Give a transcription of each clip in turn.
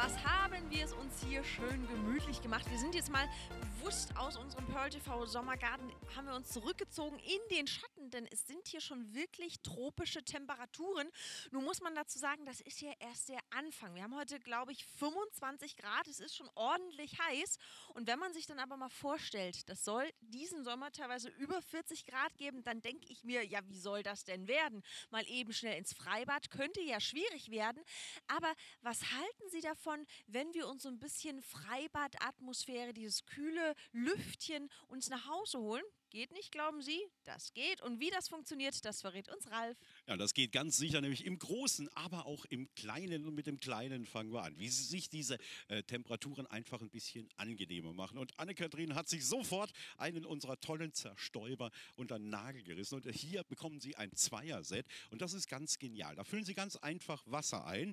Was haben wir es uns hier schön gemütlich gemacht? Wir sind jetzt mal bewusst aus unserem Pearl TV Sommergarten, haben wir uns zurückgezogen in den Schatten, denn es sind hier schon wirklich tropische Temperaturen. Nun muss man dazu sagen, das ist ja erst der Anfang. Wir haben heute, glaube ich, 25 Grad. Es ist schon ordentlich heiß. Und wenn man sich dann aber mal vorstellt, das soll diesen Sommer teilweise über 40 Grad geben, dann denke ich mir, ja, wie soll das denn werden? Mal eben schnell ins Freibad könnte ja schwierig werden. Aber was halten Sie davon, wenn wir uns so ein bisschen Freibadatmosphäre, dieses kühle Lüftchen uns nach Hause holen? Geht nicht, glauben Sie? Das geht. Und wie das funktioniert, das verrät uns Ralf. Ja, das geht ganz sicher, nämlich im Großen, aber auch im Kleinen. Und mit dem Kleinen fangen wir an. Wie sie sich diese Temperaturen einfach ein bisschen angenehmer machen. Und Anne-Kathrin hat sich sofort einen unserer tollen Zerstäuber unter den Nagel gerissen. Und hier bekommen Sie ein Zweierset. Und das ist ganz genial. Da füllen Sie ganz einfach Wasser ein.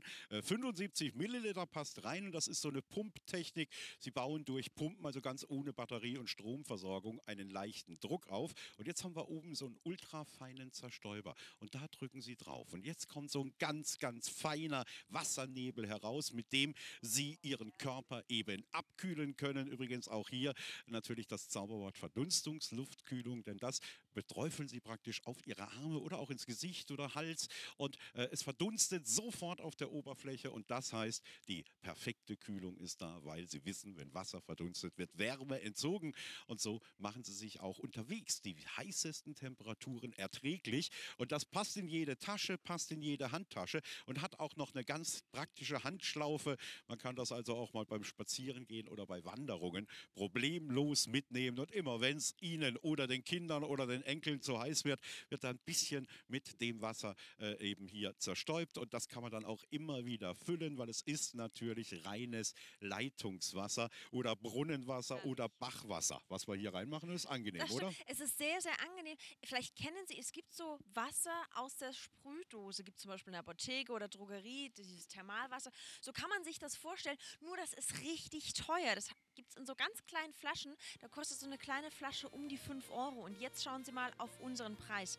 75 Milliliter passt rein. Und das ist so eine Pumptechnik. Sie bauen durch Pumpen, also ganz ohne Batterie- und Stromversorgung, einen leichten Druck auf. Und jetzt haben wir oben so einen ultrafeinen Zerstäuber. Und da drücken Sie drauf. Und jetzt kommt so ein ganz, ganz feiner Wassernebel heraus, mit dem Sie Ihren Körper eben abkühlen können. Übrigens auch hier natürlich das Zauberwort Verdunstungsluftkühlung, denn das beträufeln Sie praktisch auf Ihre Arme oder auch ins Gesicht oder Hals. Und es verdunstet sofort auf der Oberfläche. Und das heißt, die perfekte Kühlung ist da, weil Sie wissen, wenn Wasser verdunstet, wird Wärme entzogen. Und so machen Sie sich auch unterwegs die heißesten Temperaturen erträglich. Und das passt in jede Tasche, passt in jede Handtasche und hat auch noch eine ganz praktische Handschlaufe. Man kann das also auch mal beim Spazierengehen oder bei Wanderungen problemlos mitnehmen. Und immer wenn es Ihnen oder den Kindern oder den Enkeln zu heiß wird, wird da ein bisschen mit dem Wasser eben hier zerstäubt. Und das kann man dann auch immer wieder füllen, weil es ist natürlich reines Leitungswasser oder Brunnenwasser oder Bachwasser. Was wir hier reinmachen, ist angenehm, oder? Es ist sehr, sehr angenehm. Vielleicht kennen Sie, es gibt so Wasser aus der Sprühdose, gibt es zum Beispiel in der Apotheke oder Drogerie, dieses Thermalwasser. So kann man sich das vorstellen, nur das ist richtig teuer. Das gibt es in so ganz kleinen Flaschen, da kostet so eine kleine Flasche um die 5 Euro. Und jetzt schauen Sie mal auf unseren Preis.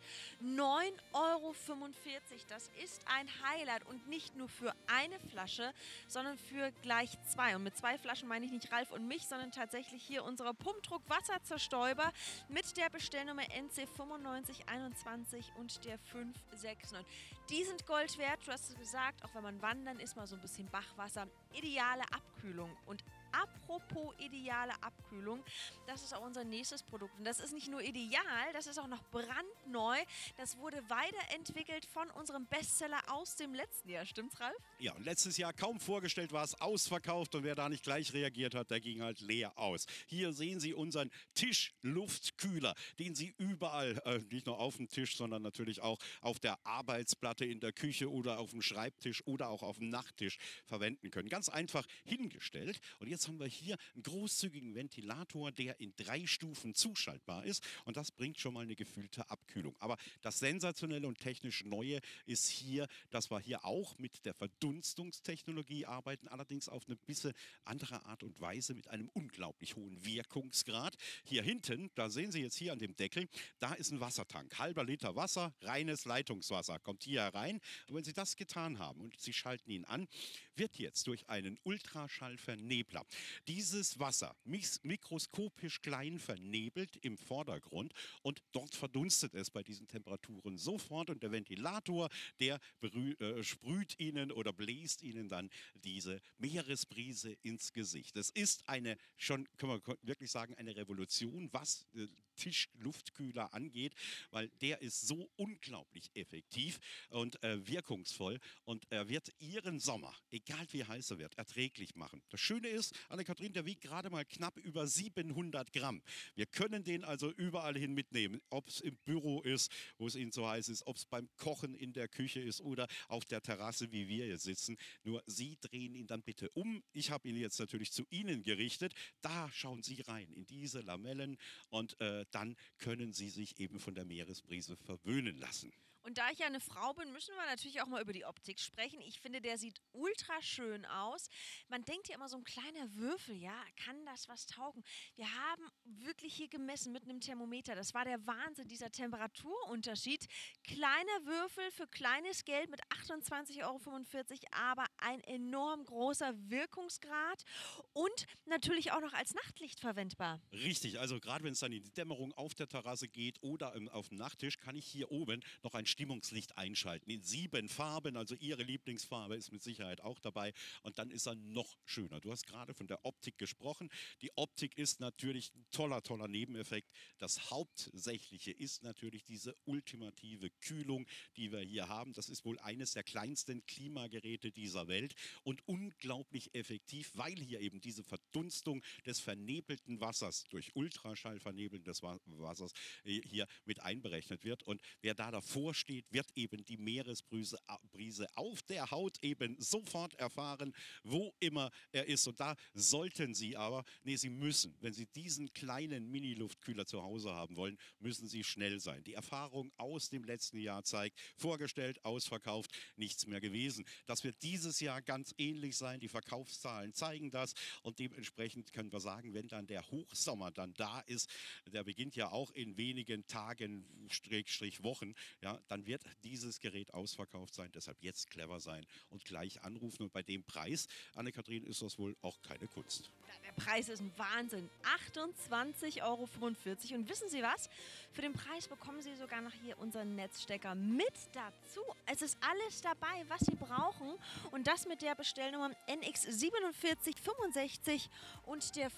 9,45 Euro, das ist ein Highlight und nicht nur für eine Flasche, sondern für gleich zwei. Und mit zwei Flaschen meine ich nicht Ralf und mich, sondern tatsächlich hier unsere Pumpdruck-Wasserzerstäuber mit der Bestellnummer NC 9521 und der 569. Die sind Gold wert, du hast es gesagt, auch wenn man wandern ist, mal so ein bisschen Bachwasser. Ideale Abkühlung. Und apropos ideale Abkühlung, das ist auch unser nächstes Produkt. Und das ist nicht nur ideal, das ist auch noch brandneu. Das wurde weiterentwickelt von unserem Bestseller aus dem letzten Jahr. Stimmt's, Ralf? Ja, und letztes Jahr kaum vorgestellt war es ausverkauft und wer da nicht gleich reagiert hat, der ging halt leer aus. Hier sehen Sie unseren Tischluftkühler, den Sie überall, nicht nur auf dem Tisch, sondern natürlich auch auf der Arbeitsplatte in der Küche oder auf dem Schreibtisch oder auch auf dem Nachttisch verwenden können. Ganz einfach hingestellt. Und jetzt haben wir hier einen großzügigen Ventilator, der in 3 Stufen zuschaltbar ist. Und das bringt schon mal eine gefühlte Abkühlung. Aber das sensationelle und technisch Neue ist hier, dass wir hier auch mit der Verdunstungstechnologie arbeiten, allerdings auf eine bisschen andere Art und Weise mit einem unglaublich hohen Wirkungsgrad. Hier hinten, da sehen Sie jetzt hier an dem Deckel, da ist ein Wassertank. Halber Liter Wasser, reines Leitungswasser, kommt hier herein. Und wenn Sie das getan haben und Sie schalten ihn an, wird jetzt durch einen Ultraschallvernebler dieses Wasser mikroskopisch klein vernebelt im Vordergrund und dort verdunstet es bei diesen Temperaturen sofort und der Ventilator, der sprüht Ihnen oder bläst Ihnen dann diese Meeresbrise ins Gesicht. Es ist eine, schon können wir wirklich sagen, eine Revolution, was Tischluftkühler angeht, weil der ist so unglaublich effektiv und wirkungsvoll und er wird Ihren Sommer, egal wie heiß er wird, erträglich machen. Das Schöne ist, Anne-Kathrin, der wiegt gerade mal knapp über 700 Gramm. Wir können den also überall hin mitnehmen, ob es im Büro ist, wo es Ihnen so heiß ist, ob es beim Kochen in der Küche ist oder auf der Terrasse, wie wir hier sitzen. Nur Sie drehen ihn dann bitte um. Ich habe ihn jetzt natürlich zu Ihnen gerichtet. Da schauen Sie rein in diese Lamellen und dann können Sie sich eben von der Meeresbrise verwöhnen lassen. Und da ich ja eine Frau bin, müssen wir natürlich auch mal über die Optik sprechen. Ich finde, der sieht ultra schön aus. Man denkt ja immer, so ein kleiner Würfel, ja, kann das was taugen? Wir haben wirklich hier gemessen mit einem Thermometer. Das war der Wahnsinn, dieser Temperaturunterschied. Kleiner Würfel für kleines Geld mit 28,45 €, aber ein enorm großer Wirkungsgrad und natürlich auch noch als Nachtlicht verwendbar. Richtig, also gerade wenn es dann in die Dämmerung auf der Terrasse geht oder auf dem Nachttisch, kann ich hier oben noch ein Stimmungslicht einschalten in 7 Farben. Also Ihre Lieblingsfarbe ist mit Sicherheit auch dabei und dann ist er noch schöner. Du hast gerade von der Optik gesprochen. Die Optik ist natürlich ein toller, toller Nebeneffekt. Das Hauptsächliche ist natürlich diese ultimative Kühlung, die wir hier haben. Das ist wohl eines der kleinsten Klimageräte dieser Welt und unglaublich effektiv, weil hier eben diese Verdunstung des vernebelten Wassers durch Ultraschall vernebeln des Wassers hier mit einberechnet wird. Und wer da davor steht, wird eben die Meeresbrise Brise auf der Haut eben sofort erfahren, wo immer er ist. Und da sollten Sie aber, nee, Sie müssen, wenn Sie diesen kleinen Mini-Luftkühler zu Hause haben wollen, müssen Sie schnell sein. Die Erfahrung aus dem letzten Jahr zeigt, vorgestellt, ausverkauft, nichts mehr gewesen. Das wird dieses Jahr ganz ähnlich sein. Die Verkaufszahlen zeigen das und dementsprechend können wir sagen, wenn dann der Hochsommer dann da ist, der beginnt ja auch in wenigen Tagen, Strich Wochen, ja, dann wird dieses Gerät ausverkauft sein. Deshalb jetzt clever sein und gleich anrufen. Und bei dem Preis, Anne-Kathrin, ist das wohl auch keine Kunst. Ja, der Preis ist ein Wahnsinn. 28,45 € Und wissen Sie was? Für den Preis bekommen Sie sogar noch hier unseren Netzstecker mit dazu. Es ist alles dabei, was Sie brauchen. Und das mit der Bestellnummer NX4765 und der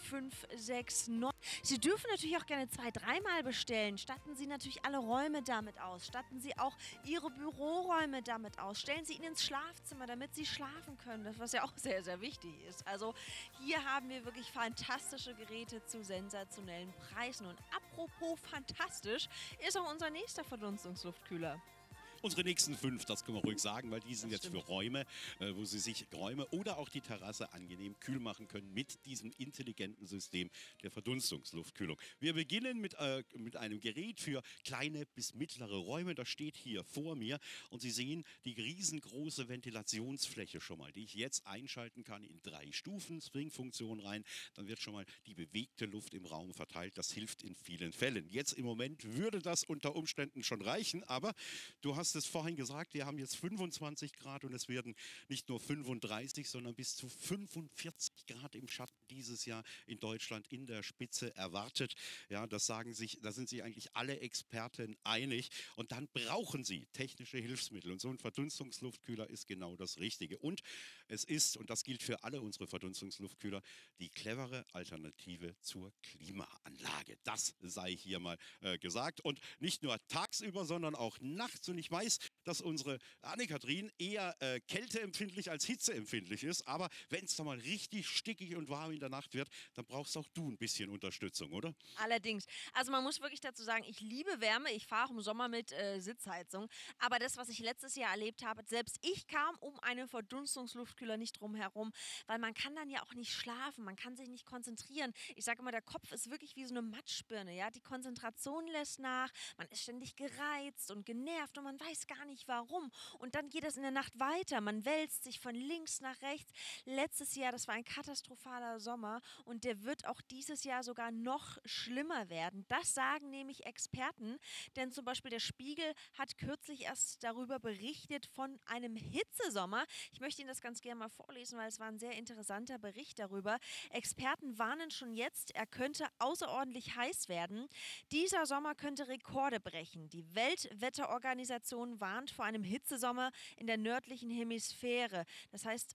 569. Sie dürfen natürlich auch gerne 2-, 3-mal bestellen. Statten Sie natürlich alle Räume damit aus. Statten Sie auch Ihre Büroräume damit aus. Stellen Sie ihn ins Schlafzimmer, damit Sie schlafen können. Das, was ja auch sehr, sehr wichtig ist. Also hier haben wir wirklich fantastische Geräte zu sensationellen Preisen. Und apropos fantastisch, ist auch unser nächster Verdunstungsluftkühler. Unsere nächsten 5, das können wir ruhig sagen, weil die sind Das jetzt stimmt. für Räume, wo Sie sich Räume oder auch die Terrasse angenehm kühl machen können mit diesem intelligenten System der Verdunstungsluftkühlung. Wir beginnen mit einem Gerät für kleine bis mittlere Räume. Das steht hier vor mir und Sie sehen die riesengroße Ventilationsfläche schon mal, die ich jetzt einschalten kann in 3 Stufen, Swing-Funktion rein. Dann wird schon mal die bewegte Luft im Raum verteilt. Das hilft in vielen Fällen. Jetzt im Moment würde das unter Umständen schon reichen, aber du hast es vorhin gesagt, wir haben jetzt 25 Grad und es werden nicht nur 35, sondern bis zu 45 Grad im Schatten dieses Jahr in Deutschland in der Spitze erwartet. Ja, da sind sich eigentlich alle Experten einig. Und dann brauchen sie technische Hilfsmittel. Und so ein Verdunstungsluftkühler ist genau das Richtige. Und es ist, und das gilt für alle unsere Verdunstungsluftkühler, die clevere Alternative zur Klimaanlage. Das sei hier mal gesagt. Und nicht nur tagsüber, sondern auch nachts. Und ich weiß, dass unsere Anne-Kathrin eher kälteempfindlich als hitzeempfindlich ist. Aber wenn es da mal richtig stickig und warm in der Nacht wird, dann brauchst auch du ein bisschen Unterstützung, oder? Allerdings. Also man muss wirklich dazu sagen, ich liebe Wärme. Ich fahre auch im Sommer mit Sitzheizung. Aber das, was ich letztes Jahr erlebt habe, selbst ich kam um einen Verdunstungsluftkühler nicht drum herum, weil man kann dann ja auch nicht schlafen, man kann sich nicht konzentrieren. Ich sage immer, der Kopf ist wirklich wie so eine Matschbirne. Ja? Die Konzentration lässt nach, man ist ständig gereizt und genervt und man weiß gar nicht warum. Und dann geht es in der Nacht weiter. Man wälzt sich von links nach rechts. Letztes Jahr, das war ein katastrophaler Sommer und der wird auch dieses Jahr sogar noch schlimmer werden. Das sagen nämlich Experten, denn zum Beispiel der Spiegel hat kürzlich erst darüber berichtet von einem Hitzesommer. Ich möchte Ihnen das ganz gerne mal vorlesen, weil es war ein sehr interessanter Bericht darüber. Experten warnen schon jetzt, er könnte außerordentlich heiß werden. Dieser Sommer könnte Rekorde brechen. Die Weltwetterorganisation warnt vor einem Hitzesommer in der nördlichen Hemisphäre. Das heißt,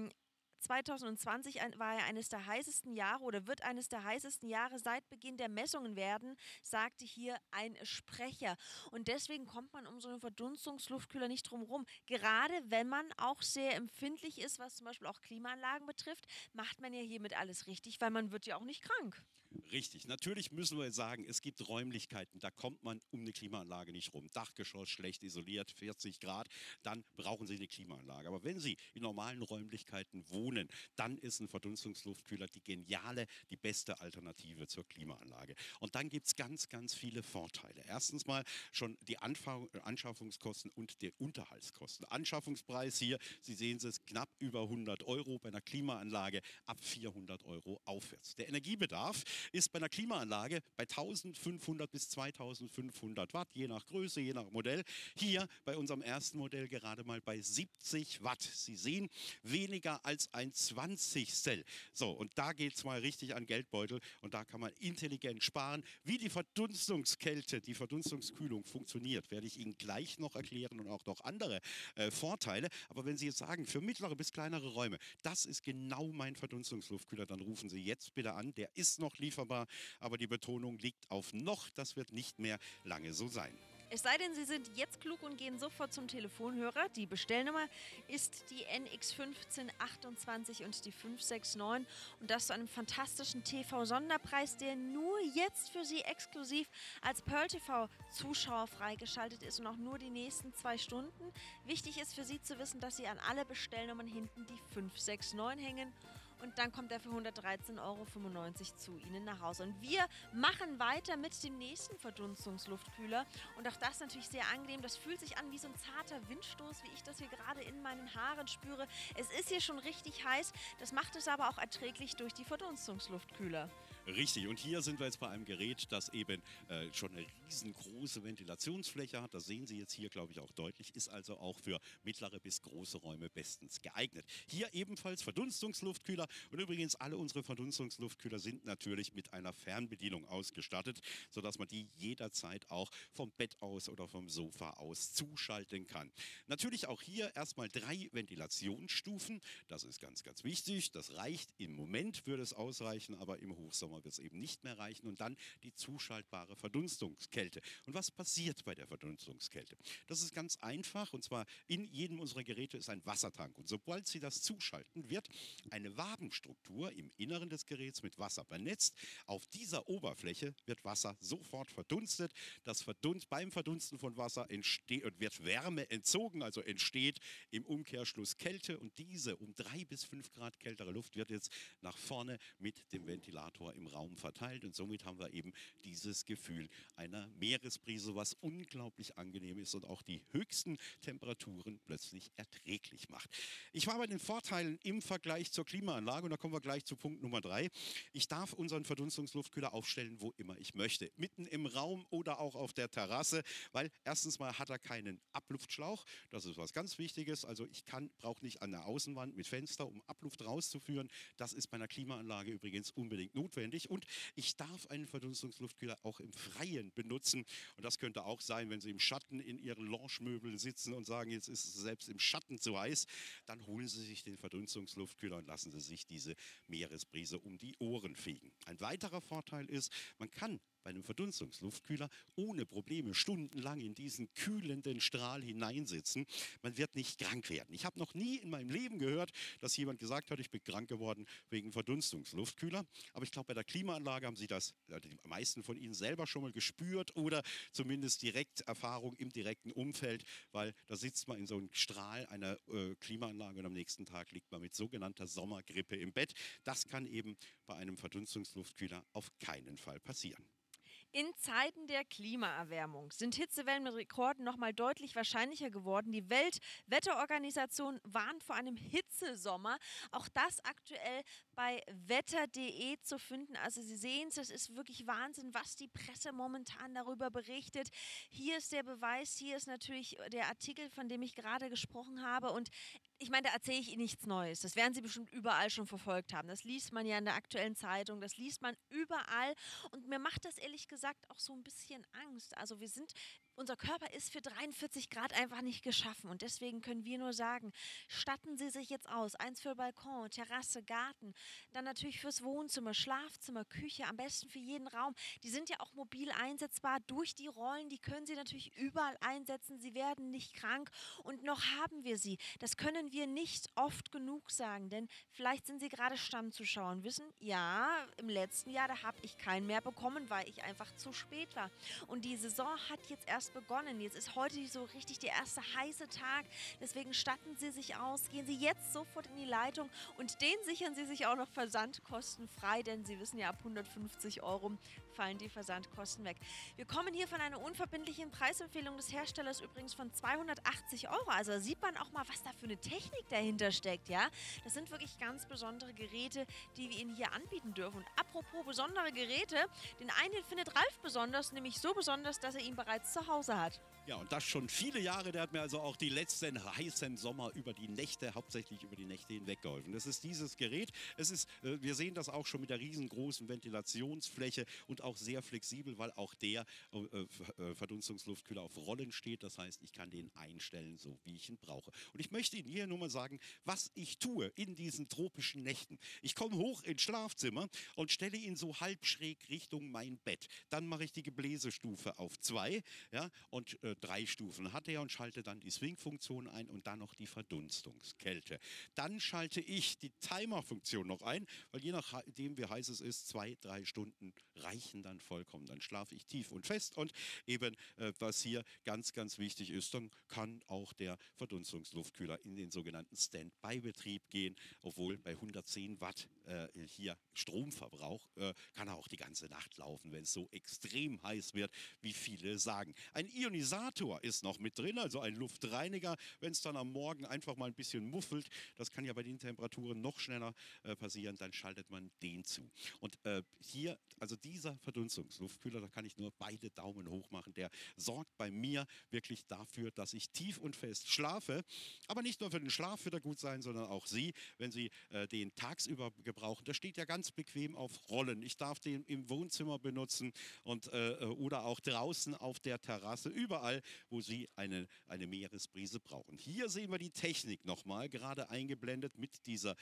2020 war ja eines der heißesten Jahre oder wird eines der heißesten Jahre seit Beginn der Messungen werden, sagte hier ein Sprecher. Und deswegen kommt man um so einen Verdunstungsluftkühler nicht drum rum. Gerade wenn man auch sehr empfindlich ist, was zum Beispiel auch Klimaanlagen betrifft, macht man ja hiermit alles richtig, weil man wird ja auch nicht krank. Richtig. Natürlich müssen wir sagen, es gibt Räumlichkeiten, da kommt man um eine Klimaanlage nicht rum. Dachgeschoss schlecht isoliert, 40 Grad, dann brauchen Sie eine Klimaanlage. Aber wenn Sie in normalen Räumlichkeiten wohnen, wohnen, dann ist ein Verdunstungsluftkühler die geniale, die beste Alternative zur Klimaanlage. Und dann gibt es ganz, ganz viele Vorteile. Erstens mal schon die Anschaffungskosten und die Unterhaltskosten. Anschaffungspreis hier, Sie sehen es, knapp über 100 Euro, bei einer Klimaanlage ab 400 Euro aufwärts. Der Energiebedarf ist bei einer Klimaanlage bei 1500 bis 2500 Watt, je nach Größe, je nach Modell. Hier bei unserem ersten Modell gerade mal bei 70 Watt. Sie sehen, weniger als ein Zwanzigstel. So, und da geht es mal richtig an Geldbeutel und da kann man intelligent sparen. Wie die Verdunstungskälte, die Verdunstungskühlung funktioniert, werde ich Ihnen gleich noch erklären und auch noch andere Vorteile. Aber wenn Sie jetzt sagen, für mittlere bis kleinere Räume, das ist genau mein Verdunstungsluftkühler, dann rufen Sie jetzt bitte an. Der ist noch lieferbar, aber die Betonung liegt auf noch. Das wird nicht mehr lange so sein. Es sei denn, Sie sind jetzt klug und gehen sofort zum Telefonhörer. Die Bestellnummer ist die NX 1528 und die 569 und das zu einem fantastischen TV-Sonderpreis, der nur jetzt für Sie exklusiv als Pearl TV-Zuschauer freigeschaltet ist und auch nur die nächsten 2 Stunden. Wichtig ist für Sie zu wissen, dass Sie an alle Bestellnummern hinten die 569 hängen. Und dann kommt er für 113,95 Euro zu Ihnen nach Hause. Und wir machen weiter mit dem nächsten Verdunstungsluftkühler. Und auch das natürlich sehr angenehm. Das fühlt sich an wie so ein zarter Windstoß, wie ich das hier gerade in meinen Haaren spüre. Es ist hier schon richtig heiß. Das macht es aber auch erträglich durch die Verdunstungsluftkühler. Richtig, und hier sind wir jetzt bei einem Gerät, das eben schon eine riesengroße Ventilationsfläche hat. Das sehen Sie jetzt hier, glaube ich, auch deutlich. Ist also auch für mittlere bis große Räume bestens geeignet. Hier ebenfalls Verdunstungsluftkühler. Und übrigens, alle unsere Verdunstungsluftkühler sind natürlich mit einer Fernbedienung ausgestattet, sodass man die jederzeit auch vom Bett aus oder vom Sofa aus zuschalten kann. Natürlich auch hier erstmal 3 Ventilationsstufen. Das ist ganz, ganz wichtig. Das reicht im Moment, würde es ausreichen, aber im Hochsommer wird es eben nicht mehr reichen. Und dann die zuschaltbare Verdunstungskälte. Und was passiert bei der Verdunstungskälte? Das ist ganz einfach, und zwar in jedem unserer Geräte ist ein Wassertank. Und sobald Sie das zuschalten, wird eine Wabenstruktur im Inneren des Geräts mit Wasser vernetzt. Auf dieser Oberfläche wird Wasser sofort verdunstet. Beim Verdunsten von Wasser wird Wärme entzogen, also entsteht im Umkehrschluss Kälte. Und diese um 3 bis 5 Grad kältere Luft wird jetzt nach vorne mit dem Ventilator im Raum verteilt. Und somit haben wir eben dieses Gefühl einer Meeresbrise, was unglaublich angenehm ist und auch die höchsten Temperaturen plötzlich erträglich macht. Ich war bei den Vorteilen im Vergleich zur Klimaanlage und da kommen wir gleich zu Punkt Nummer 3. Ich darf unseren Verdunstungsluftkühler aufstellen, wo immer ich möchte. Mitten im Raum oder auch auf der Terrasse, weil erstens mal hat er keinen Abluftschlauch. Das ist was ganz Wichtiges. Also ich brauche nicht an der Außenwand mit Fenster, um Abluft rauszuführen. Das ist bei einer Klimaanlage übrigens unbedingt notwendig. Und ich darf einen Verdunstungsluftkühler auch im Freien benutzen. Und das könnte auch sein, wenn Sie im Schatten in Ihren Lounge-Möbeln sitzen und sagen, jetzt ist es selbst im Schatten zu heiß, dann holen Sie sich den Verdunstungsluftkühler und lassen Sie sich diese Meeresbrise um die Ohren fegen. Ein weiterer Vorteil ist, man kann bei einem Verdunstungsluftkühler ohne Probleme stundenlang in diesen kühlenden Strahl hineinsitzen. Man wird nicht krank werden. Ich habe noch nie in meinem Leben gehört, dass jemand gesagt hat, ich bin krank geworden wegen Verdunstungsluftkühler. Aber ich glaube, bei der Klimaanlage haben Sie das, die meisten von Ihnen selber schon mal gespürt oder zumindest direkt Erfahrung im direkten Umfeld, weil da sitzt man in so einem Strahl einer Klimaanlage und am nächsten Tag liegt man mit sogenannter Sommergrippe im Bett. Das kann eben bei einem Verdunstungsluftkühler auf keinen Fall passieren. In Zeiten der Klimaerwärmung sind Hitzewellen mit Rekorden noch mal deutlich wahrscheinlicher geworden. Die Weltwetterorganisation warnt vor einem Hitzesommer. Auch das aktuell bei wetter.de zu finden. Also Sie sehen es, das ist wirklich Wahnsinn, was die Presse momentan darüber berichtet. Hier ist der Beweis, hier ist natürlich der Artikel, von dem ich gerade gesprochen habe. Und ich meine, da erzähle ich Ihnen nichts Neues. Das werden Sie bestimmt überall schon verfolgt haben. Das liest man ja in der aktuellen Zeitung, das liest man überall. Und mir macht das ehrlich gesagt auch so ein bisschen Angst. Also unser Körper ist für 43 Grad einfach nicht geschaffen. Und deswegen können wir nur sagen, statten Sie sich jetzt aus. Eins für Balkon, Terrasse, Garten. Dann natürlich fürs Wohnzimmer, Schlafzimmer, Küche, am besten für jeden Raum. Die sind ja auch mobil einsetzbar durch die Rollen. Die können Sie natürlich überall einsetzen. Sie werden nicht krank. Und noch haben wir sie. Das können wir nicht oft genug sagen. Denn vielleicht sind Sie gerade Stammzuschauer und wissen, ja, im letzten Jahr, da habe ich keinen mehr bekommen, weil ich einfach einfach zu spät war. Und die Saison hat jetzt erst begonnen. Jetzt ist heute so richtig der erste heiße Tag. Deswegen statten Sie sich aus, gehen Sie jetzt sofort in die Leitung und den sichern Sie sich auch noch versandkostenfrei, denn Sie wissen ja, ab 150 Euro fallen die Versandkosten weg. Wir kommen hier von einer unverbindlichen Preisempfehlung des Herstellers übrigens von 280 Euro. Also sieht man auch mal, was da für eine Technik dahinter steckt, ja. Das sind wirklich ganz besondere Geräte, die wir Ihnen hier anbieten dürfen. Und apropos besondere Geräte, den einen findet Ralf besonders, nämlich so besonders, dass er ihn bereits zu Hause hat. Ja, und das schon viele Jahre. Der hat mir also auch die letzten heißen Sommer hauptsächlich über die Nächte hinweg geholfen. Das ist dieses Gerät. Wir sehen das auch schon mit der riesengroßen Ventilationsfläche und auch sehr flexibel, weil auch der Verdunstungsluftkühler auf Rollen steht. Das heißt, ich kann den einstellen, so wie ich ihn brauche. Und ich möchte Ihnen hier nur mal sagen, was ich tue in diesen tropischen Nächten. Ich komme hoch ins Schlafzimmer und stelle ihn so halb schräg Richtung mein Bett. Dann mache ich die Gebläsestufe auf 2, ja, und 3 Stufen hat er und schalte dann die Swing-Funktion ein und dann noch die Verdunstungskälte. Dann schalte ich die Timer-Funktion noch ein, weil je nachdem, wie heiß es ist, 2, 3 Stunden reichen dann vollkommen. Dann schlafe ich tief und fest und eben, was hier ganz, ganz wichtig ist, dann kann auch der Verdunstungsluftkühler in den sogenannten Standby-Betrieb gehen, obwohl bei 110 Watt hier Stromverbrauch kann er auch die ganze Nacht laufen, wenn es so extrem heiß wird, wie viele sagen. Ein Ionisator ist noch mit drin, also ein Luftreiniger, wenn es dann am Morgen einfach mal ein bisschen muffelt, das kann ja bei den Temperaturen noch schneller passieren, dann schaltet man den zu. Und hier, also dieser Verdunstungsluftkühler, da kann ich nur beide Daumen hoch machen, der sorgt bei mir wirklich dafür, dass ich tief und fest schlafe, aber nicht nur für den Schlaf wird er gut sein, sondern auch Sie, wenn Sie den tagsüber gebrauchen, der steht ja ganz bequem auf Rollen. Ich darf den im Wohnzimmer benutzen und, oder auch draußen auf der Terrasse, überall, wo Sie eine Meeresbrise brauchen. Hier sehen wir die Technik nochmal, gerade eingeblendet mit dieser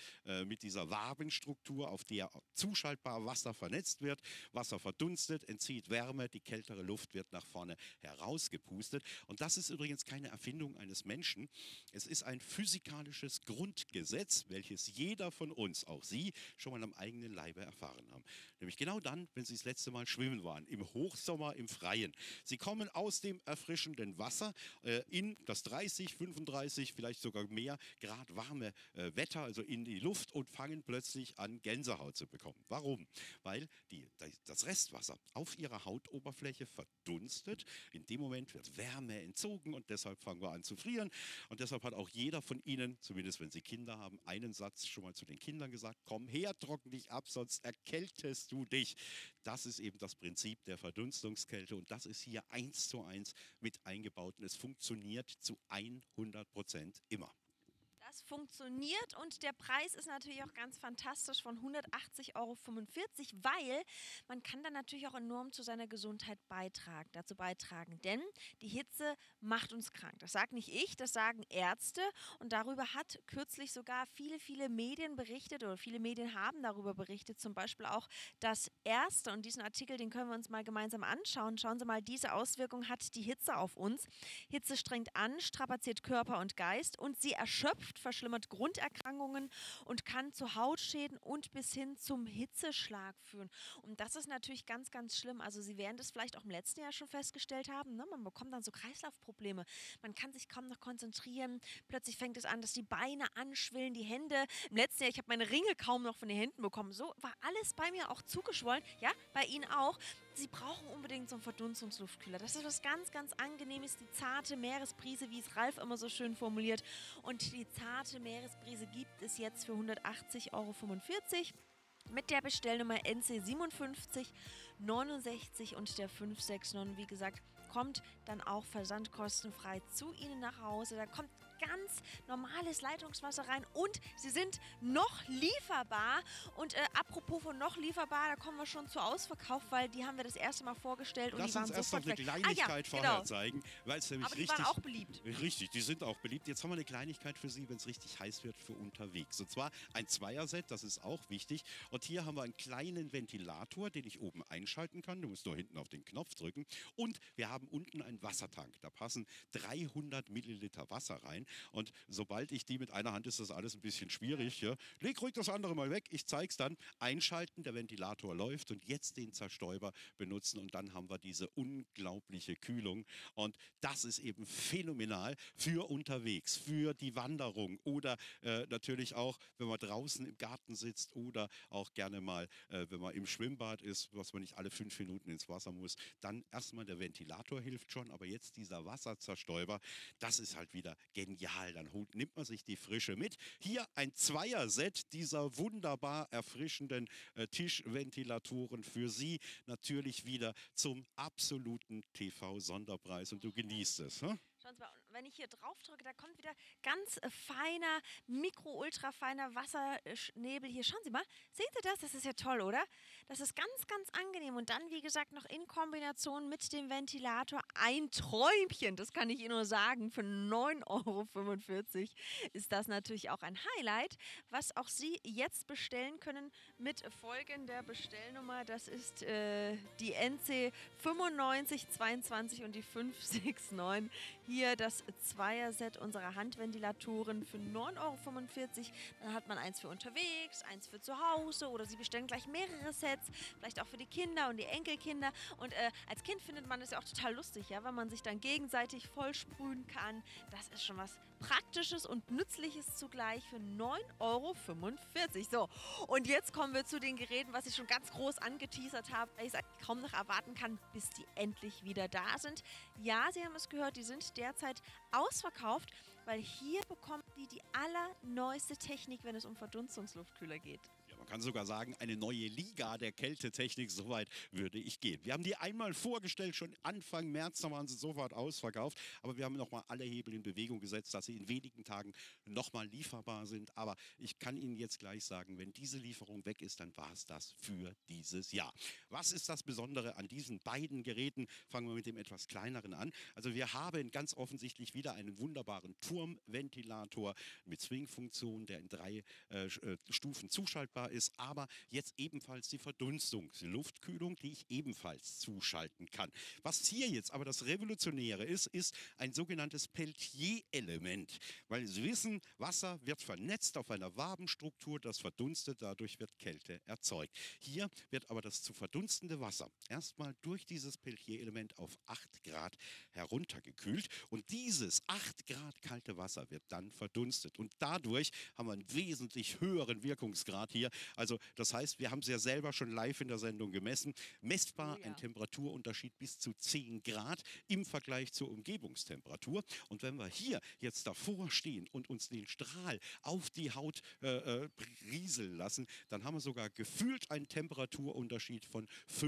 Wabenstruktur, auf der zuschaltbar Wasser vernetzt wird. Wasser verdunstet, entzieht Wärme, die kältere Luft wird nach vorne herausgepustet. Und das ist übrigens keine Erfindung eines Menschen. Es ist ein physikalisches Grundgesetz, welches jeder von uns, auch Sie, schon mal am eigenen Leibe erfahren haben. Nämlich genau dann, wenn Sie das letzte Mal schwimmen waren, im Hochsommer im Freien. Sie kommen aus dem erfrischenden Wasser in das 30, 35, vielleicht sogar mehr Grad warme Wetter, also in die Luft und fangen plötzlich an, Gänsehaut zu bekommen. Warum? Weil das Restwasser auf ihrer Hautoberfläche verdunstet. In dem Moment wird Wärme entzogen und deshalb fangen wir an zu frieren. Und deshalb hat auch jeder von Ihnen, zumindest wenn Sie Kinder haben, einen Satz schon mal zu den Kindern gesagt: Komm her, trocken dich ab, sonst erkältest du dich. Das ist eben das Prinzip der Verdunstungskälte und das ist hier 1:1 mit eingebaut und es funktioniert zu 100% immer. Das funktioniert und der Preis ist natürlich auch ganz fantastisch von 180,45 Euro, weil man kann dann natürlich auch enorm zu seiner Gesundheit dazu beitragen. Denn die Hitze macht uns krank. Das sagt nicht ich, das sagen Ärzte und darüber hat kürzlich sogar viele Medien berichtet oder viele Medien haben darüber berichtet. Zum Beispiel auch das Erste und diesen Artikel, den können wir uns mal gemeinsam anschauen. Schauen Sie mal, diese Auswirkung hat die Hitze auf uns. Hitze strengt an, strapaziert Körper und Geist und sie erschöpft, verschlimmert Grunderkrankungen und kann zu Hautschäden und bis hin zum Hitzeschlag führen. Und das ist natürlich ganz, ganz schlimm. Also Sie werden das vielleicht auch im letzten Jahr schon festgestellt haben. Ne? Man bekommt dann so Kreislaufprobleme. Man kann sich kaum noch konzentrieren. Plötzlich fängt es an, dass die Beine anschwillen, die Hände. Im letzten Jahr, ich habe meine Ringe kaum noch von den Händen bekommen. So war alles bei mir auch zugeschwollen. Ja, bei Ihnen auch. Sie brauchen unbedingt so einen Verdunstungsluftkühler. Das ist was ganz, ganz Angenehmes. Die zarte Meeresbrise, wie es Ralf immer so schön formuliert. Und die zarte Meeresbrise gibt es jetzt für 180,45 Euro mit der Bestellnummer NC 5769 und der 569. Wie gesagt, kommt dann auch versandkostenfrei zu Ihnen nach Hause. Da kommt ganz normales Leitungswasser rein und sie sind noch lieferbar. Und apropos von noch lieferbar, da kommen wir schon zu Ausverkauf, weil die haben wir das erste Mal vorgestellt und Lass die waren uns erst sofort noch eine weg. Kleinigkeit vorher genau. zeigen, weil es nämlich Aber die richtig... waren auch beliebt. Richtig, die sind auch beliebt. Jetzt haben wir eine Kleinigkeit für Sie, wenn es richtig heiß wird für unterwegs. Und zwar ein Zweierset, das ist auch wichtig. Und hier haben wir einen kleinen Ventilator, den ich oben einschalten kann. Du musst nur hinten auf den Knopf drücken. Und wir haben unten einen Wassertank. Da passen 300 Milliliter Wasser rein. Und sobald ich die mit einer Hand, ist das alles ein bisschen schwierig. Ja. Leg ruhig das andere mal weg, ich zeige es dann. Einschalten, der Ventilator läuft und jetzt den Zerstäuber benutzen und dann haben wir diese unglaubliche Kühlung. Und das ist eben phänomenal für unterwegs, für die Wanderung oder natürlich auch, wenn man draußen im Garten sitzt oder auch gerne mal, wenn man im Schwimmbad ist, was man nicht alle 5 Minuten ins Wasser muss, dann erstmal der Ventilator hilft schon, aber jetzt dieser Wasserzerstäuber, das ist halt wieder genial. Dann nimmt man sich die Frische mit. Hier ein Zweierset dieser wunderbar erfrischenden Tischventilatoren für Sie. Natürlich wieder zum absoluten TV-Sonderpreis und du genießt es. Hm? Schauen Sie mal, wenn ich hier drauf drücke, da kommt wieder ganz feiner, mikro-ultrafeiner Wassernebel hier. Schauen Sie mal, sehen Sie das? Das ist ja toll, oder? Das ist ganz, ganz angenehm. Und dann, wie gesagt, noch in Kombination mit dem Ventilator ein Träumchen. Das kann ich Ihnen nur sagen. Für 9,45 € ist das natürlich auch ein Highlight, was auch Sie jetzt bestellen können mit folgender Bestellnummer. Das ist die NC 9522 und die 569. Hier das Zweierset unserer Handventilatoren für 9,45 €. Dann hat man eins für unterwegs, eins für zu Hause oder Sie bestellen gleich mehrere Sets, vielleicht auch für die Kinder und die Enkelkinder. Und als Kind findet man das ja auch total lustig, ja, weil man sich dann gegenseitig vollsprühen kann. Das ist schon was Praktisches und Nützliches zugleich für 9,45 €. So, und jetzt kommen wir zu den Geräten, was ich schon ganz groß angeteasert habe, weil ich es kaum noch erwarten kann, bis die endlich wieder da sind. Ja, Sie haben es gehört, die sind derzeit ausverkauft, weil hier bekommen die allerneueste Technik, wenn es um Verdunstungsluftkühler geht. Ja, man kann sogar sagen, eine neue Liga der Kältetechnik, soweit würde ich gehen. Wir haben die einmal vorgestellt, schon Anfang März, da waren sie sofort ausverkauft, aber wir haben nochmal alle Hebel in Bewegung gesetzt, dass sie in wenigen Tagen nochmal lieferbar sind. Aber ich kann Ihnen jetzt gleich sagen, wenn diese Lieferung weg ist, dann war es das für dieses Jahr. Was ist das Besondere an diesen beiden Geräten? Fangen wir mit dem etwas kleineren an. Also wir haben ganz offensichtlich wieder einen wunderbaren Turmventilator mit Swing-Funktion, der in 3 Stufen zuschaltbar ist, aber jetzt ebenfalls die Verdunstungsluftkühlung, die ich ebenfalls zuschalten kann. Was hier jetzt aber das Revolutionäre ist, ist ein sogenanntes Peltier-Element, weil Sie wissen, Wasser wird vernetzt auf einer Wabenstruktur, das verdunstet, dadurch wird Kälte erzeugt. Hier wird aber das zu verdunstende Wasser erstmal durch dieses Peltier-Element auf 8 Grad heruntergekühlt und dieses 8 Grad kalte Wasser wird dann verdunstet und dadurch haben wir einen wesentlich höheren Wirkungsgrad hier. Also das heißt, wir haben es ja selber schon live in der Sendung gemessen, messbar ein Temperaturunterschied bis zu 10 Grad im Vergleich zur Umgebungstemperatur. Und wenn wir hier jetzt davor stehen und uns den Strahl auf die Haut rieseln lassen, dann haben wir sogar gefühlt einen Temperaturunterschied von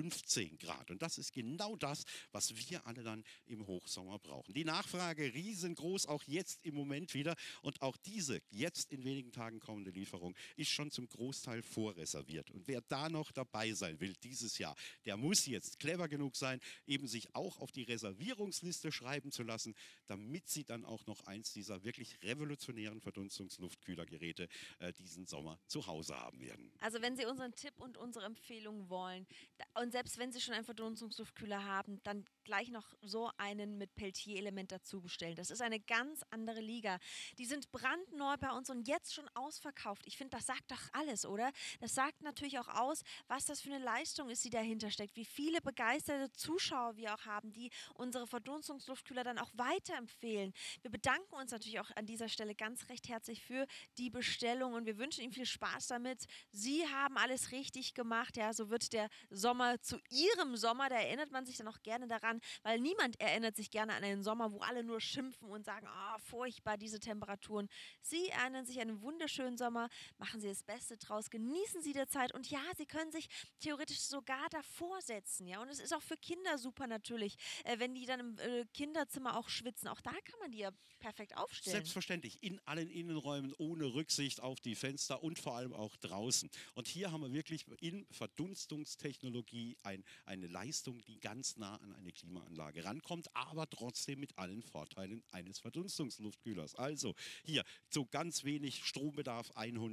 15 Grad. Und das ist genau das, was wir alle dann im Hochsommer brauchen. Die Nachfrage riesengroß, auch jetzt im Moment wieder. Und auch diese jetzt in wenigen Tagen kommende Lieferung ist schon zum Großteil vorreserviert. Und wer da noch dabei sein will dieses Jahr, der muss jetzt clever genug sein, eben sich auch auf die Reservierungsliste schreiben zu lassen, damit sie dann auch noch eins dieser wirklich revolutionären Verdunstungsluftkühlergeräte diesen Sommer zu Hause haben werden. Also wenn Sie unseren Tipp und unsere Empfehlung wollen und selbst wenn Sie schon einen Verdunstungsluftkühler haben, dann gleich noch so einen mit Peltier-Element dazu bestellen. Das ist eine ganz andere Liga. Die sind brandneu bei uns und jetzt schon ausverkauft. Ich finde, das sagt doch alles, oder? Das sagt natürlich auch aus, was das für eine Leistung ist, die dahinter steckt. Wie viele begeisterte Zuschauer wir auch haben, die unsere Verdunstungsluftkühler dann auch weiterempfehlen. Wir bedanken uns natürlich auch an dieser Stelle ganz recht herzlich für die Bestellung und wir wünschen Ihnen viel Spaß damit. Sie haben alles richtig gemacht. Ja, so wird der Sommer zu Ihrem Sommer. Da erinnert man sich dann auch gerne daran, weil niemand erinnert sich gerne an einen Sommer, wo alle nur schimpfen und sagen, ah, furchtbar, diese Temperaturen. Sie erinnern sich an einen wunderschönen Sommer, machen Sie das Beste draus, genießen Sie die Zeit und ja, Sie können sich theoretisch sogar davor setzen, ja, und es ist auch für Kinder super natürlich, wenn die dann im Kinderzimmer auch schwitzen, auch da kann man die ja perfekt aufstellen. Selbstverständlich, in allen Innenräumen, ohne Rücksicht auf die Fenster und vor allem auch draußen. Und hier haben wir wirklich in Verdunstungstechnologie eine Leistung, die ganz nah an eine Klimaanlage rankommt, aber trotzdem mit allen Vorteilen eines Verdunstungsluftkühlers Luftkühlers. Also hier so ganz wenig Strombedarf,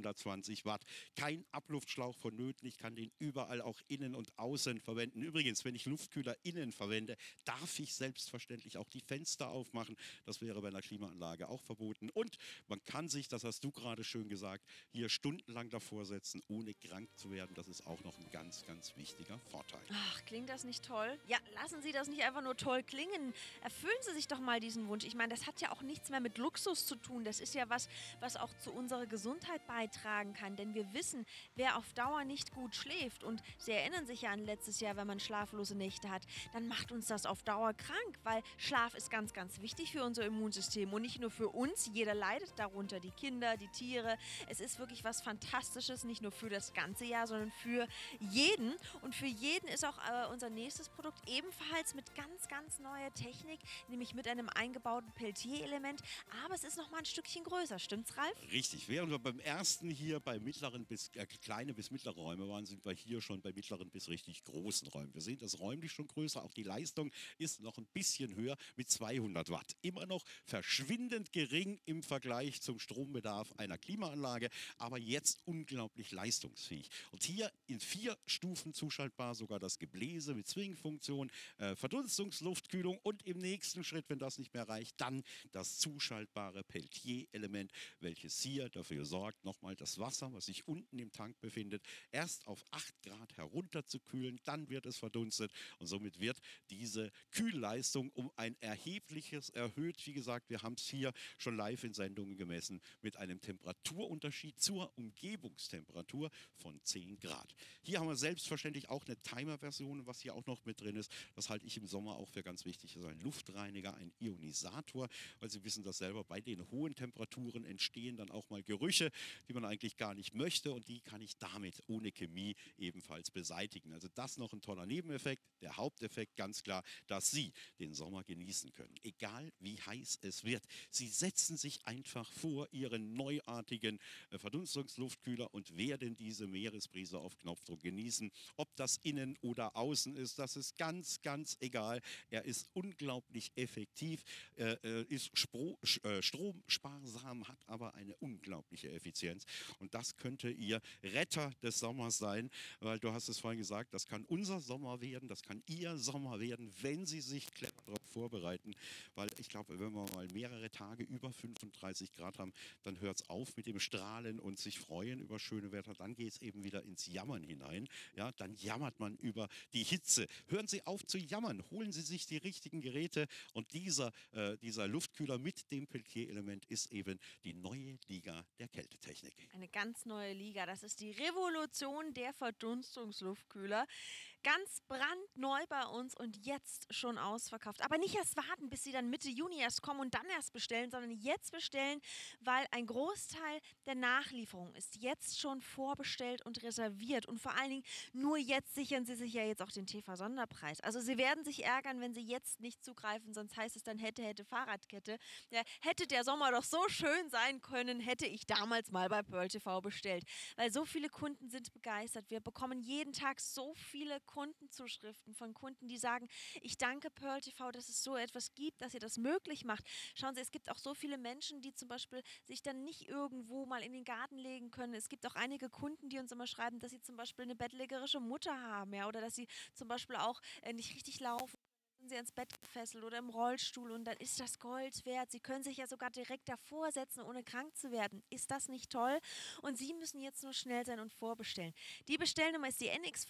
120 Watt. Kein Abluftschlauch vonnöten. Ich kann den überall auch innen und außen verwenden. Übrigens, wenn ich Luftkühler innen verwende, darf ich selbstverständlich auch die Fenster aufmachen. Das wäre bei einer Klimaanlage auch verboten. Und man kann sich, das hast du gerade schön gesagt, hier stundenlang davor setzen, ohne krank zu werden. Das ist auch noch ein ganz, ganz wichtiger Vorteil. Ach, klingt das nicht toll? Ja, lassen Sie das nicht einfach nur toll klingen. Erfüllen Sie sich doch mal diesen Wunsch. Ich meine, das hat ja auch nichts mehr mit Luxus zu tun. Das ist ja was, was auch zu unserer Gesundheit beitragen kann. Denn wir wissen, wer auf Dauer nicht gut schläft, und Sie erinnern sich ja an letztes Jahr, wenn man schlaflose Nächte hat, dann macht uns das auf Dauer krank, weil Schlaf ist ganz, ganz wichtig für unser Immunsystem und nicht nur für uns. Jeder leidet darunter, die Kinder, die Tiere. Es ist wirklich was Fantastisches, nicht nur für das ganze Jahr, sondern für jeden. Und für jeden ist auch unser nächstes Produkt ebenfalls mit ganz, ganz neuer Technik, nämlich mit einem eingebauten Peltier-Element. Aber es ist noch mal ein Stückchen größer. Stimmt's, Ralf? Richtig. Während wir beim ersten hier bei mittleren bis kleine bis mittlere Räume waren, sind wir hier schon bei mittleren bis richtig großen Räumen. Wir sehen das räumlich schon größer. Auch die Leistung ist noch ein bisschen höher mit 200 Watt. Immer noch verschwindend gering im Vergleich zum Strombedarf einer Klimaanlage, aber jetzt unglaublich leistungsfähig. Und hier in 4 Stufen zuschaltbar, sogar das Gebläse mit Swing-Funktion, Verdunstungsluftkühlung und im nächsten Schritt, wenn das nicht mehr reicht, dann das zuschaltbare Peltier-Element, welches hier dafür sorgt, nochmal das Wasser, was sich unten im Tank befindet, erst auf 8 Grad herunterzukühlen, dann wird es verdunstet und somit wird diese Kühlleistung um ein erhebliches erhöht. Wie gesagt, wir haben es hier schon live in Sendungen gemessen mit einem Temperaturunterschied zur Umgebungstemperatur von 10 Grad. Hier haben wir selbstverständlich auch eine Timer-Version, was hier auch noch mit drin ist. Das halte ich im Sommer auch für ganz wichtig. Das ist ein Luftreiniger, ein Ionisator, weil Sie wissen das selber, bei den hohen Temperaturen entstehen dann auch mal Gerüche, die man eigentlich gar nicht möchte, und die kann ich damit ohne Chemie ebenfalls beseitigen. Also das noch ein toller Nebeneffekt. Der Haupteffekt ganz klar, dass Sie den Sommer genießen können. Egal wie heiß es wird. Sie setzen sich einfach vor Ihren neuartigen Verdunstungsluftkühler und werden diese Meeresbrise auf Knopfdruck genießen. Ob das innen oder außen ist, das ist ganz, ganz egal. Er ist unglaublich effektiv, ist stromsparsam, hat aber eine unglaubliche Effizienz. Und das könnte Ihr Retter des Sommers sein, weil du hast es vorhin gesagt, das kann unser Sommer werden, das kann Ihr Sommer werden, wenn Sie sich clever darauf vorbereiten. Weil ich glaube, wenn wir mal mehrere Tage über 35 Grad haben, dann hört es auf mit dem Strahlen und sich freuen über schöne Wetter. Dann geht es eben wieder ins Jammern hinein. Ja, dann jammert man über die Hitze. Hören Sie auf zu jammern. Holen Sie sich die richtigen Geräte. Und dieser Luftkühler mit dem Peltier-Element ist eben die neue Liga der Kältetechnik. Eine ganz neue Liga. Das ist die Revolution der Verdunstungsluftkühler. Ganz brandneu bei uns und jetzt schon ausverkauft. Aber nicht erst warten, bis Sie dann Mitte Juni erst kommen und dann erst bestellen, sondern jetzt bestellen, weil ein Großteil der Nachlieferung ist jetzt schon vorbestellt und reserviert. Und vor allen Dingen nur jetzt sichern Sie sich ja jetzt auch den TV-Sonderpreis. Also Sie werden sich ärgern, wenn Sie jetzt nicht zugreifen, sonst heißt es dann hätte Fahrradkette. Ja, hätte der Sommer doch so schön sein können, hätte ich damals mal bei Pearl TV bestellt. Weil so viele Kunden sind begeistert. Wir bekommen jeden Tag so viele Kundenzuschriften von Kunden, die sagen, ich danke Pearl TV, dass es so etwas gibt, dass ihr das möglich macht. Schauen Sie, es gibt auch so viele Menschen, die zum Beispiel sich dann nicht irgendwo mal in den Garten legen können. Es gibt auch einige Kunden, die uns immer schreiben, dass sie zum Beispiel eine bettlägerische Mutter haben, ja, oder dass sie zum Beispiel auch nicht richtig laufen. Sind sie ans Bett gefesselt oder im Rollstuhl, und dann ist das Gold wert. Sie können sich ja sogar direkt davor setzen, ohne krank zu werden. Ist das nicht toll? Und Sie müssen jetzt nur schnell sein und vorbestellen. Die Bestellnummer ist die NX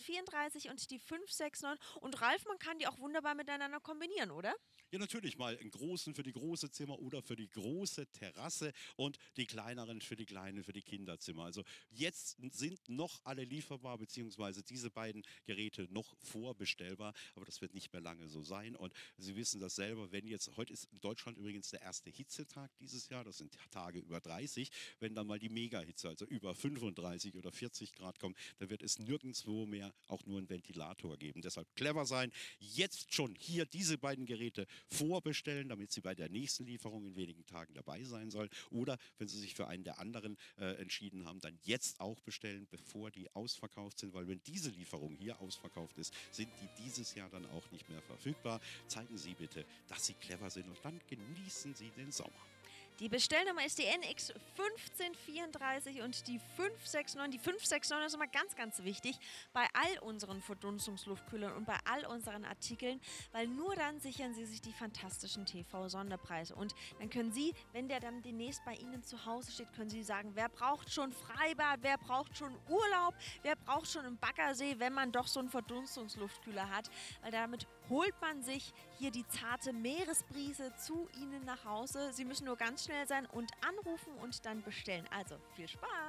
1534 und die 569. Und Ralf, man kann die auch wunderbar miteinander kombinieren, oder? Ja, natürlich mal einen großen für die große Zimmer oder für die große Terrasse und die kleineren für die kleinen, für die Kinderzimmer. Also jetzt sind noch alle lieferbar, beziehungsweise diese beiden Geräte noch vorbestellbar, aber das wird nicht mehr lange so sein. Und Sie wissen das selber, wenn jetzt, heute ist in Deutschland übrigens der erste Hitzetag dieses Jahr, das sind Tage über 30, wenn dann mal die Megahitze, also über 35 oder 40 Grad kommt, dann wird es nirgendwo mehr auch nur einen Ventilator geben. Deshalb clever sein, jetzt schon hier diese beiden Geräte vorbestellen, damit Sie bei der nächsten Lieferung in wenigen Tagen dabei sein sollen. Oder wenn Sie sich für einen der anderen entschieden haben, dann jetzt auch bestellen, bevor die ausverkauft sind. Weil wenn diese Lieferung hier ausverkauft ist, sind die dieses Jahr dann auch nicht mehr verfügbar. Zeigen Sie bitte, dass Sie clever sind und dann genießen Sie den Sommer. Die Bestellnummer ist die NX 1534 und die 569. Die 569 ist immer ganz, ganz wichtig bei all unseren Verdunstungsluftkühlern und bei all unseren Artikeln, weil nur dann sichern Sie sich die fantastischen TV-Sonderpreise. Und dann können Sie, wenn der dann demnächst bei Ihnen zu Hause steht, können Sie sagen, wer braucht schon Freibad, wer braucht schon Urlaub, wer braucht schon einen Baggersee, wenn man doch so einen Verdunstungsluftkühler hat. Weil damit holt man sich hier die zarte Meeresbrise zu Ihnen nach Hause. Sie müssen nur ganz schnell sein und anrufen und dann bestellen. Also viel Spaß!